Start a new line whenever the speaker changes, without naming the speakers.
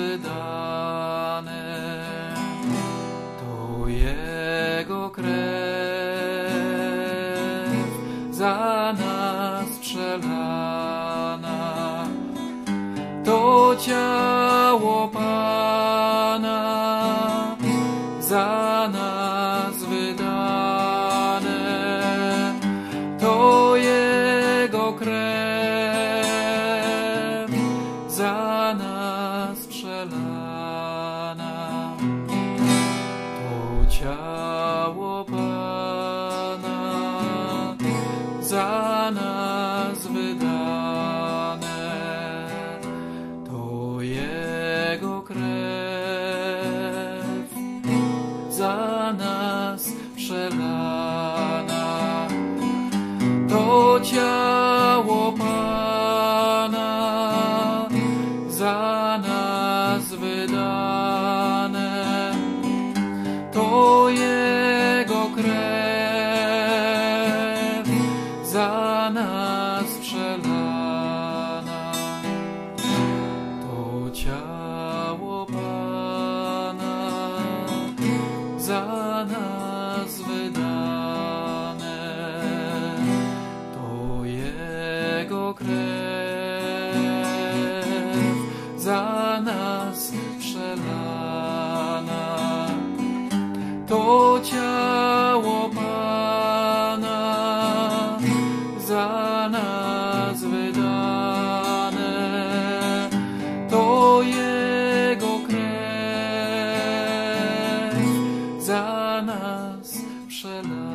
wydane, to Jego krew za nas przelana, to ciało Pana za nas wydane, to Jego krew za nas przelana, to ciało Pana za nas wydane, to Jego krew za nas przelana, to ciało Pana za nas wydane, to Jego krew za nas przelana, to ciało Pana za nas wydane, to Jego krew za nas przelana, to ciało Pana za nas wydane, to Jego krew za nas przelana.